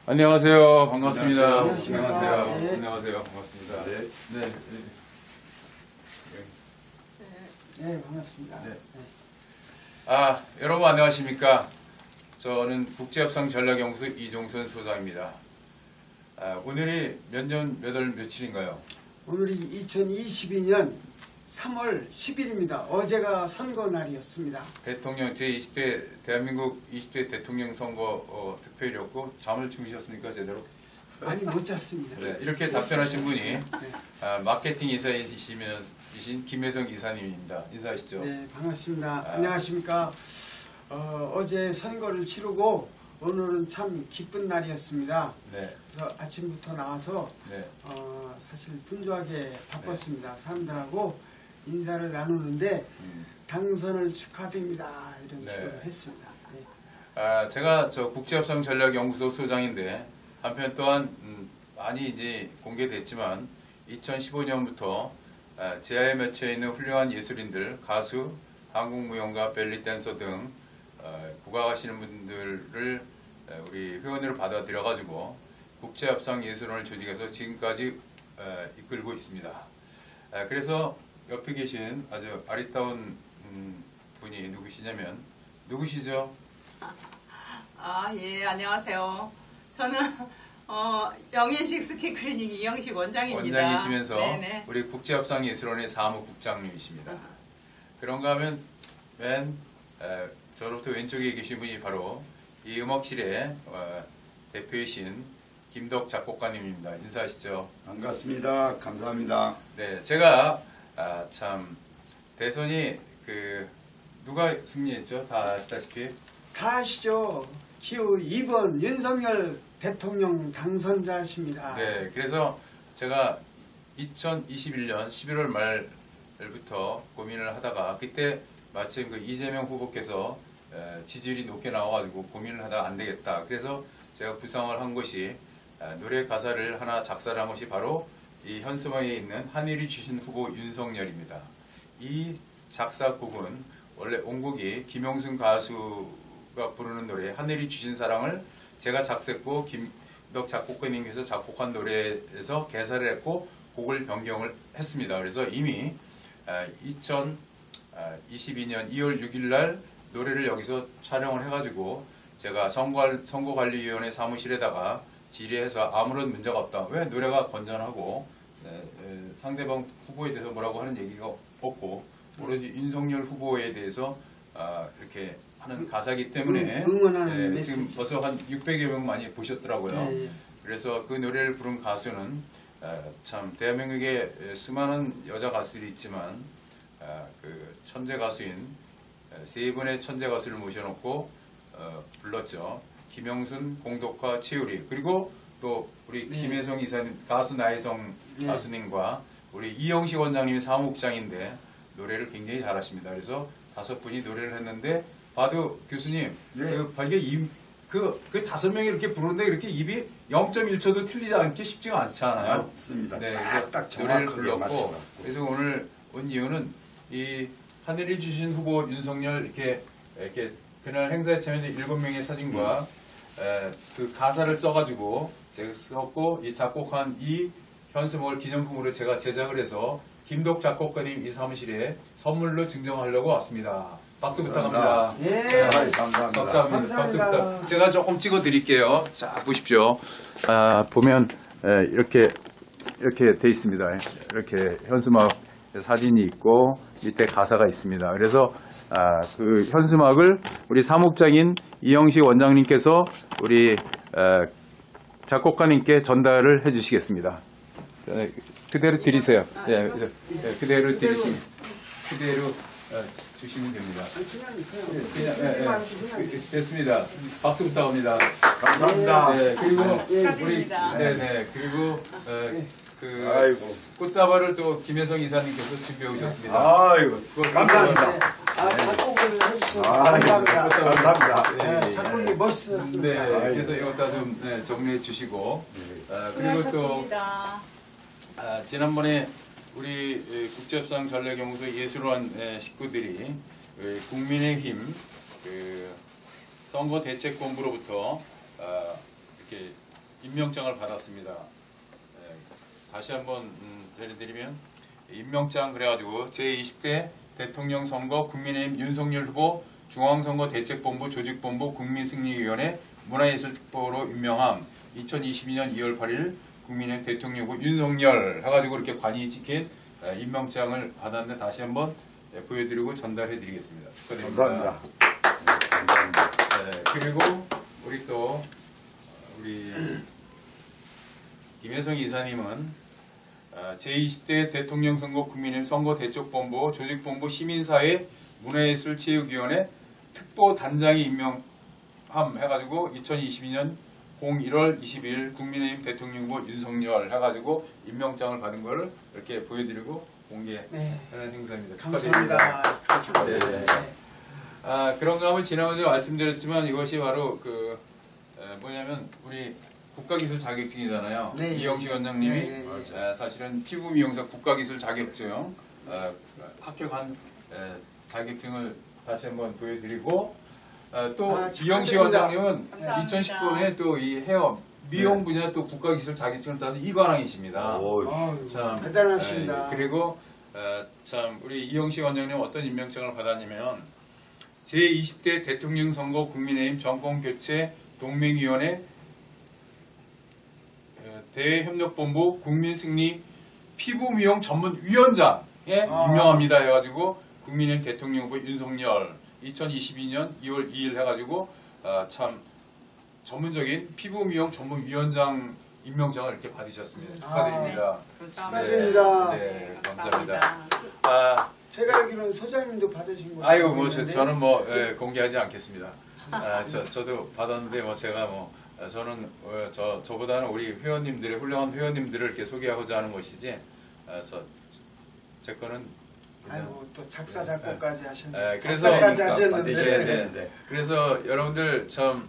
안녕하세요. 반갑습니다. 안녕하세요. 네. 안녕하세요. 반갑습니다. 네. 네. 네, 반갑습니다. 네. 여러분 안녕하십니까? 저는 국제협상 전략연구소 이종선 소장입니다. 오늘이 몇 월 며칠인가요? 오늘이 2022년 3월 10일입니다. 어제가 선거 날이었습니다. 대통령 제20대 대한민국 20대 대통령 선거 득표일이었고 잠을 주무셨습니까 제대로? 많이 못 잤습니다. 네, 이렇게 답변하신 분이 마케팅 이사이신 김혜성 이사님입니다. 인사하시죠. 네, 반갑습니다. 안녕하십니까? 어제 선거를 치르고 오늘은 참 기쁜 날이었습니다. 네. 그래서 아침부터 나와서 네. 사실 분주하게 바빴습니다. 사람들하고 인사를 나누는데 당선을 축하드립니다. 이런 식으로 했습니다. 네. 제가 저 국제협상 전략연구소 소장인데 한편 또한 많이 이제 공개됐지만 2015년부터 제야에 맺혀 있는 훌륭한 예술인들, 가수, 한국무용가, 벨리 댄서 등 국악하시는 분들을 우리 회원으로 받아들여가지고 국제협상 예술원을 조직해서 지금까지 이끌고 있습니다. 그래서 옆에 계신 아주 아리따운 분이 누구시냐면 누구시죠? 예, 안녕하세요. 저는 영현식 스키 클리닉 이영식 원장입니다. 원장이시면서 네네. 우리 국제협상예술원의 사무국장님이십니다. 그런가 하면 저로부터 왼쪽에 계신 분이 바로 이 음악실의 대표이신 김덕 작곡가님입니다. 인사하시죠. 반갑습니다. 감사합니다. 네, 제가 참 대선이 누가 승리했죠? 다 아시다시피 다 아시죠? 기호 2번 윤석열 대통령 당선자십니다. 네, 그래서 제가 2021년 11월 말부터 고민을 하다가 그때 마침 그 이재명 후보께서 지지율이 높게 나와가지고 고민을 하다가 안 되겠다. 그래서 제가 구상을 한 것이 노래 가사를 하나 작사를 한 것이 바로 이 현수막에 있는 하늘이 주신 후보 윤석열입니다. 이 작사곡은 원래 원곡이 김영순 가수가 부르는 노래 하늘이 주신 사랑을 제가 작사했고 김덕 작곡가님께서 작곡한 노래에서 개사를 했고 곡을 변경을 했습니다. 그래서 이미 2022년 2월 6일 날 노래를 여기서 촬영을 해가지고 제가 선거관리위원회 사무실에다가 질의해서 아무런 문제가 없다. 왜 노래가 건전하고 상대방 후보에 대해서 뭐라고 하는 얘기가 없고 오로지 윤석열 후보에 대해서 이렇게 하는 가사이기 때문에 응원하는 지금 메시지. 벌써 한 600여 명 많이 보셨더라고요. 네. 그래서 그 노래를 부른 가수는 참 대한민국에 수많은 여자 가수들이 있지만 그 천재 가수인 세 분의 천재 가수를 모셔놓고 불렀죠. 김영순, 공덕화, 최유리 그리고 또 우리 김혜성 이사님 가수 나혜성 가수님과 우리 이영식 원장님이 사무국장인데 노래를 굉장히 잘하십니다. 그래서 5분이 노래를 했는데 봐도 교수님 이게 그 5명이 이렇게 부르는데 이렇게 입이 0.1초도 틀리지 않게 쉽지가 않지 않아요? 맞습니다. 네, 딱 그래서 노래를 정확하게 불렀고 맞춰갖고. 그래서 오늘 온 이유는 이 하늘이 주신 후보 윤석열 이렇게 그날 행사에 참여한 7명의 사진과 그 가사를 써가지고 제가 썼고 이 작곡한 이 현수막을 기념품으로 제가 제작을 해서 김덕 작곡가님 이 사무실에 선물로 증정하려고 왔습니다. 박수 부탁합니다. 예. 감사합니다. 박수 감사합니다. 부탁. 제가 조금 찍어 드릴게요. 자, 보십시오. 보면 이렇게 돼 있습니다. 이렇게 현수막 사진이 있고 밑에 가사가 있습니다. 그래서 그 현수막을 우리 사무국장인 이영식 원장님께서 우리 작곡가님께 전달을 해주시겠습니다. 그대로 드리세요. 그대로 주시면 됩니다. 됐습니다. 박수 부탁합니다. 감사합니다. 네, 그리고 우리 축하드립니다. 그리고 아이고. 꽃다발을 또 김혜성 이사님께서 준비해 오셨습니다. 아이고. 감사합니다. 작곡을 해주셔서 감사합니다. 감사합니다. 작곡이 멋있었습니다. 네, 그래서 이것다 좀 정리해 주시고 그리고 또 수고하셨습니다. 지난번에 우리 국제협상 전략연구소 예술원 식구들이 국민의힘 선거대책본부로부터 이렇게 임명장을 받았습니다. 다시 한번 드리면 임명장 그래가지고 제20대 대통령 선거 국민의힘 윤석열 후보 중앙선거대책본부 조직본부 국민승리위원회 문화예술특보로 임명함 2022년 2월 8일 국민의힘 대통령 후보 윤석열 해가지고 이렇게 관이 찍힌 임명장을 받았는데 다시 한번 보여드리고 전달해드리겠습니다. 축하드립니다. 감사합니다. 그리고 우리 또 우리 김혜성 이사님은 제20대 대통령 선거 국민의힘 선거대책본부 조직본부 시민사회 문화예술체육위원회 특보단장이 임명함 해가지고 2022년 01월 20일 국민의힘 대통령 후보 윤석열 해가지고 임명장을 받은 걸 이렇게 보여드리고 공개하는 행사입니다. 감사합니다. 축하드립니다. 그런가 하면 지난번에 말씀드렸지만 이것이 바로 뭐냐면 우리 국가기술 자격증이잖아요. 네. 이영식 원장님이 네. 사실은 피부 미용사 국가기술 자격증 합격한 자격증을 다시 한번 보여드리고 또 이영식 원장님은 감사합니다. 2019년에 또 이 헤어 미용 분야 또 국가기술 자격증을 따서 이관왕이십니다. 참 대단하십니다. 그리고 참 우리 이영식 원장님 어떤 임명장을 받았냐면 제20대 대통령 선거 국민의힘 정권교체 동맹위원회 대협력본부 국민승리 피부미용 전문위원장에 임명합니다 해가지고 국민의힘 대통령 후보 윤석열 2022년 2월 2일 해가지고 참 전문적인 피부미용 전문위원장 임명장을 이렇게 받으셨습니다. 축하드립니다. 축하드립니다. 네, 감사합니다. 제가 알기로는 소장님도 받으신 거예요. 아이고 뭐 저는 뭐 공개하지 않겠습니다. 저도 받았는데 뭐 제가 뭐 저는 저보다는 우리 회원님들의 훌륭한 회원님들을 이렇게 소개하고자 하는 것이지 제 거는 아이고 또 작사 작곡까지 하셨는데 그래서 작사까지 하셨는데 네. 그래서 여러분들 참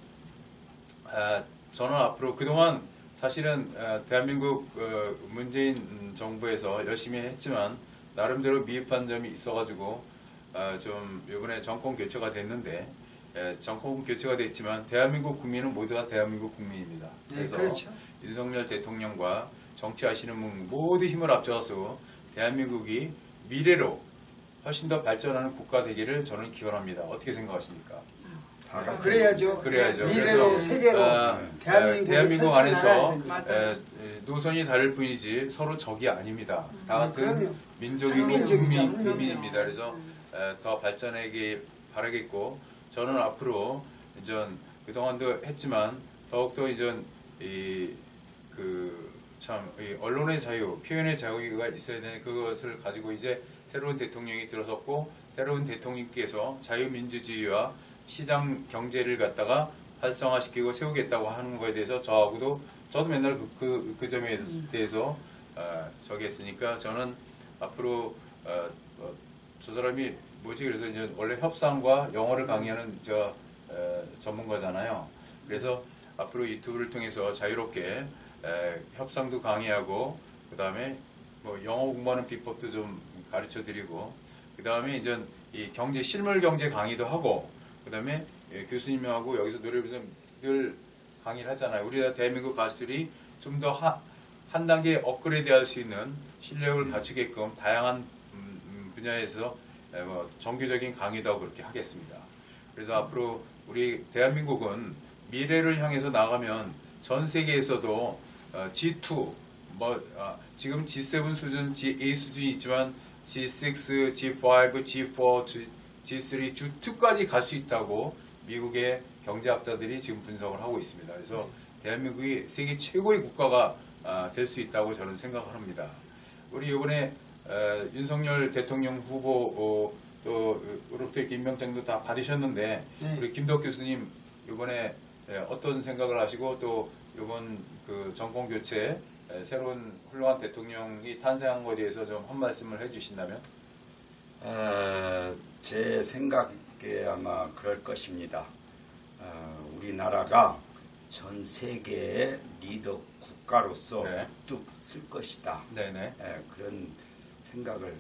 저는 앞으로 그동안 사실은 대한민국 문재인 정부에서 열심히 했지만 나름대로 미흡한 점이 있어가지고 좀 이번에 정권 교체가 됐는데 정권 교체가 됐지만 대한민국 국민은 모두 다 대한민국 국민입니다. 그래서 그렇죠. 윤석열 대통령과 정치하시는 분 모두 힘을 합쳐서 대한민국이 미래로 훨씬 더 발전하는 국가 되기를 저는 기원합니다. 어떻게 생각하십니까? 그래야죠. 미래로 그래서, 세계로 대한민국 안에서 맞아요. 노선이 다를 뿐이지 서로 적이 아닙니다. 다 같은 그럼요. 민족이고 한민족이죠, 국민입니다. 그래서 더 발전하기 바라겠고 저는 앞으로 이제 그동안도 했지만 더욱더 이제 참 언론의 자유, 표현의 자유가 있어야 되는 그것을 가지고 이제 새로운 대통령이 들어섰고 새로운 대통령께서 자유민주주의와 시장 경제를 갖다가 활성화시키고 세우겠다고 하는 거에 대해서 저도 맨날 그 점에 대해서 저기 했으니까 저는 앞으로 저 사람이 뭐지 그래서 이제 원래 협상과 영어를 강의하는 전문가잖아요. 그래서 앞으로 유튜브를 통해서 자유롭게 협상도 강의하고 그 다음에 뭐 영어 공부하는 비법도 좀 가르쳐 드리고 그 다음에 이제 이 실물 경제 강의도 하고 그 다음에 교수님하고 여기서 노래 부르면서 늘 강의를 하잖아요. 우리나라 대한민국 가수들이 좀 더 한 단계 업그레이드 할 수 있는 실력을 갖추게끔 다양한 분야에서 정규적인 강의도 하고 그렇게 하겠습니다. 그래서 앞으로 우리 대한민국은 미래를 향해서 나가면 전 세계에서도 G2, 지금 G7 수준, G8 수준이 있지만 G6, G5, G4, G3, G2까지 갈 수 있다고 미국의 경제학자들이 지금 분석을 하고 있습니다. 그래서 대한민국이 세계 최고의 국가가 될 수 있다고 저는 생각을 합니다. 우리 이번에 윤석열 대통령 후보 또로부터 이렇게 임명장도 다 받으셨는데 우리 김덕 교수님 이번에 어떤 생각을 하시고 또 이번 그 정권 교체 새로운 훌륭한 대통령이 탄생한 것에 대해서 좀 한 말씀을 해주신다면? 제 생각에 아마 그럴 것입니다. 우리나라가 전 세계의 리더 국가로서 뚝 쓸 것이다. 그런 생각을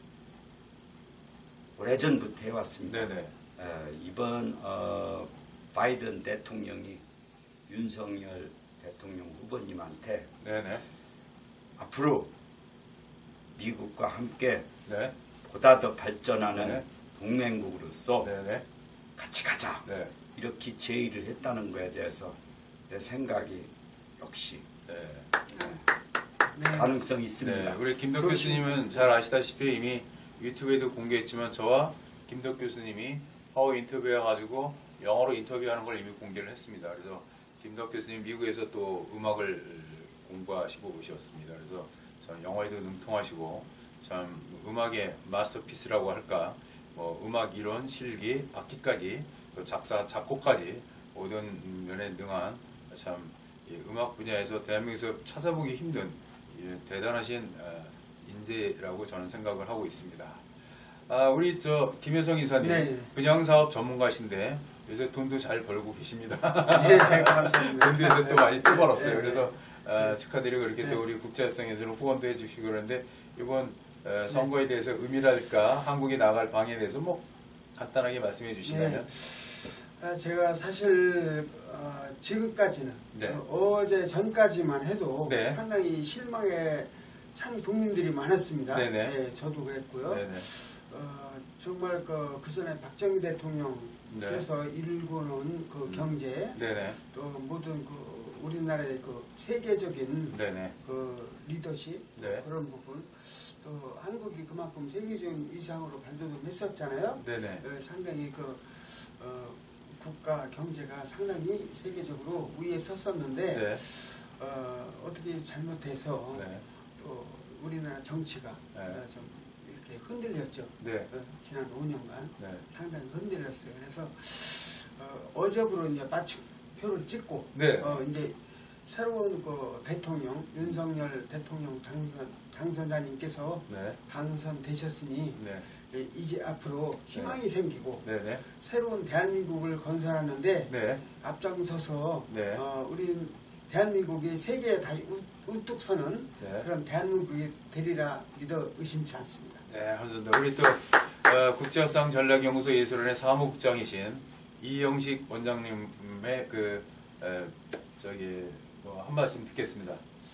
오래전부터 해왔습니다. 이번 바이든 대통령이 윤석열 대통령 후보님한테 네네. 앞으로 미국과 함께 네. 보다 더 발전하는 네. 동맹국으로서 네네. 같이 가자. 네. 이렇게 제의를 했다는 거에 대해서 내 생각이 역시 네. 네. 가능성이 있습니다. 네. 우리 김덕 교수님은 잘 아시다시피 이미 유튜브에도 공개했지만 저와 김덕 교수님이 파워 인터뷰해가지고 영어로 인터뷰하는 걸 이미 공개를 했습니다. 그래서 김덕 교수님 미국에서 또 음악을 공부하시고 오셨습니다. 그래서 참 영어에도 능통하시고 참 음악의 마스터피스라고 할까, 뭐 음악 이론, 실기, 악기까지 또 작사, 작곡까지 모든 면에 능한 참 음악 분야에서 대한민국에서 찾아보기 힘든 대단하신 인재라고 저는 생각을 하고 있습니다. 우리 김혜성 이사님 네. 분양사업 전문가신데 요새 돈도 잘 벌고 계십니다. 네, 감사합니다. 돈도 요새 또 많이 또 벌었어요. 네, 그래서 축하드리고 이렇게 네. 또 우리 국제협상에서는 후원도 해주시고 그러는데 이번 선거에 대해서 의미랄까 한국이 나갈 방향에 대해서 뭐 간단하게 말씀해 주시면. 제가 사실 지금까지는 네. 어제 전까지만 해도 네. 상당히 실망에 찬 국민들이 많았습니다. 네네. 네, 저도 그랬고요. 네네. 정말 그 전에 박정희 대통령께서 네. 일궈놓은 그 경제, 네네. 또 모든 우리나라의 세계적인 네네. 리더십 네. 그런 부분, 또 한국이 그만큼 세계적인 위상으로 발돋움했었잖아요. 네네. 상당히 국가 경제가 상당히 세계적으로 위에 섰었는데 네. 어떻게 잘못해서 네. 또 우리나라 정치가 네. 좀 이렇게 흔들렸죠. 네. 지난 5년간 네. 상당히 흔들렸어요. 그래서 어제부로 이제 마침표를 찍고 네. 이제 새로운 대통령 윤석열 대통령 당선자님께서 네. 당선되셨으니 네. 이제 앞으로 희망이 생기고 네네. 새로운 대한민국을 건설하는데 네. 앞장서서 네. 우리 대한민국이 세계에 다 우뚝 서는 네. 그런 대한민국이 되리라 믿어 의심치 않습니다. 네, 감사합니다. 우리 또 국제협상 전략연구소 예술원의 사무국장이신 이영식 원장님의 한 말씀 듣겠습니다.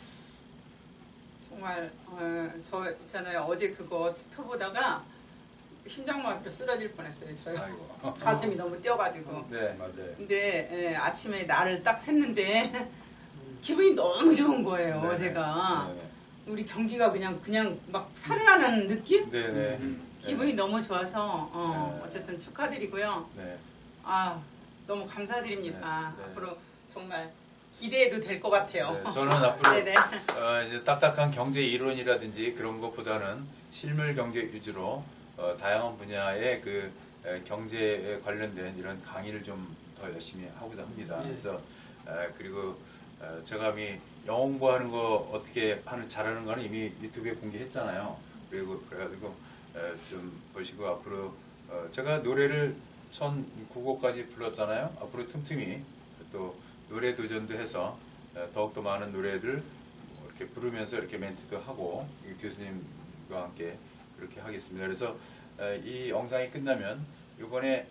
정말 저 있잖아요. 어제 그거 투표 보다가 심장마비로 쓰러질 뻔했어요. 저요. 아이고. 가슴이 너무 뛰어가지고. 네. 맞아요. 근데 아침에 날을 딱 샜는데 기분이 너무 좋은 거예요. 네네. 제가 네네. 우리 경기가 그냥 막 살아나는 느낌? 네네. 기분이 너무 좋아서 네. 어쨌든 축하드리고요. 네. 너무 감사드립니다. 네. 네. 앞으로 정말 기대해도 될 것 같아요. 네, 저는 앞으로 네네. 이제 딱딱한 경제 이론이라든지 그런 것보다는 실물 경제 위주로 다양한 분야의 경제에 관련된 이런 강의를 좀 더 열심히 하고자 합니다. 네. 그래서 그리고 제가 이미 영어 공부하는 거 어떻게 잘하는 거는 이미 유튜브에 공개했잖아요. 그래가지고 좀 보시고 앞으로 제가 노래를 1009곡까지 불렀잖아요. 앞으로 틈틈이 또 노래 도전도 해서 더욱더 많은 노래들 이렇게 부르면서 이렇게 멘트도 하고 교수님과 함께 그렇게 하겠습니다. 그래서 이 영상이 끝나면 이번에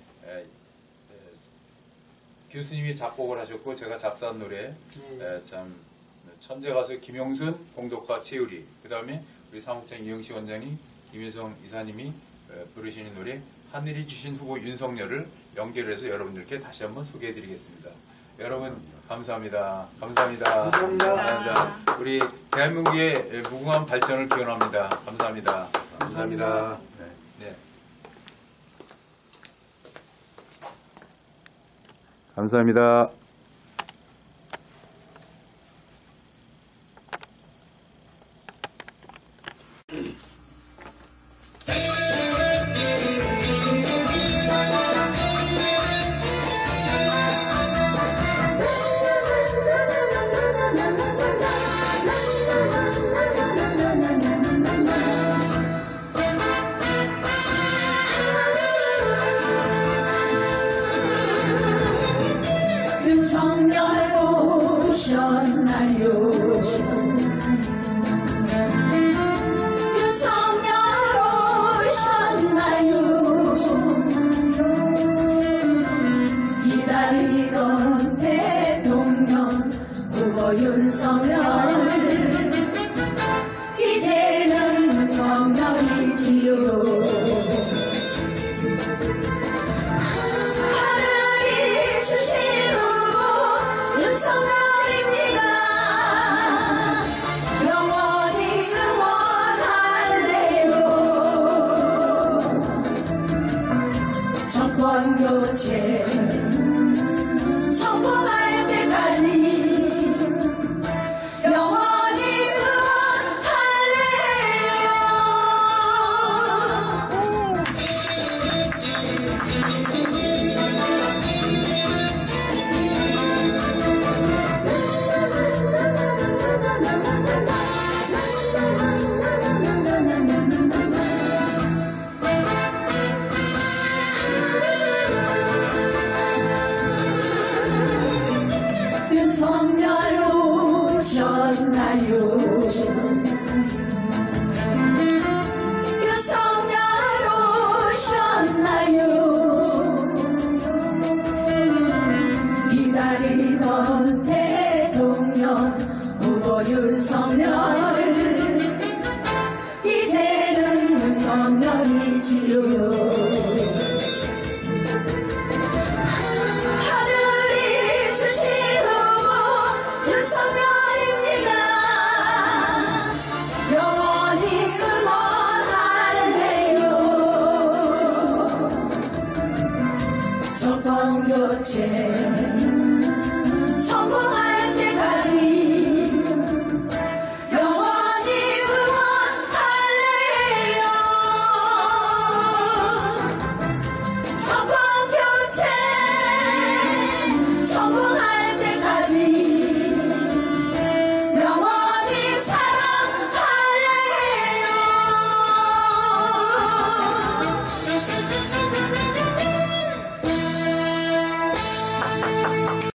교수님이 작곡을 하셨고 제가 작사한 노래 참 천재 가수 김용순, 공독가 최유리, 그 다음에 우리 사무국장 이영식 원장님, 김혜성 이사님이 부르시는 노래 하늘이 주신 후보 윤석열을 연결해서 여러분들께 다시 한번 소개해드리겠습니다. 여러분 감사합니다. 감사합니다. 감사합니다. 우리 대한민국의 무궁한 발전을 기원합니다. 감사합니다. 감사합니다. 네. 감사합니다. 윤석열 오셨나요? 윤석열 오셨나요? 기다리던 대통령 후보 윤석열 이제는 윤석열이지요. 하늘이 주시르고 윤석열입니다. 영원히 응원할래요. 정권 교체 성공할 때까지 영원히 윤석열 오셨나요?